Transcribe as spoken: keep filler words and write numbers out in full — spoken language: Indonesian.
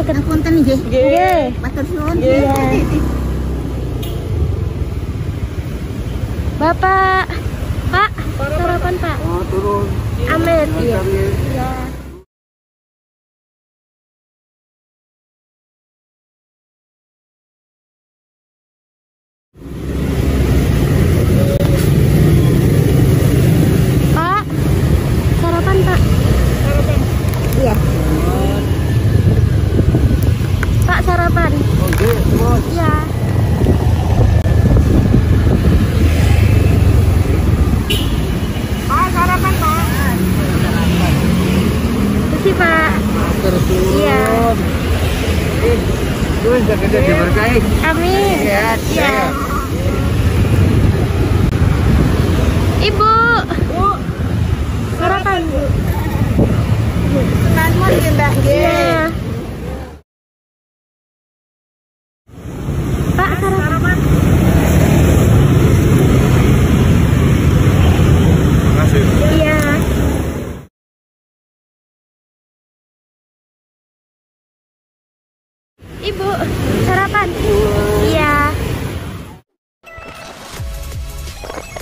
Ngapunten nggih. Nggih. Matur suwun. Iya. Bapak, Pak, sarapan Pak. Oh, turun. Amin. Iya. Iya. Pak, sarapan Pak. Sarapan. Iya. Pak, sarapan. Oke, bos. Iya. Pak, sarapan, Pak. Terima Pak. Terus turun. Iya. Eh, terus jaga dia berkahi. Amin. Sehat. Iya. Ibu. Bu. Sarapan Bu. Nuwun nggih, Mbak. Iya. Pak, sarapan. Makasih. Iya. Ibu, sarapan. Iya.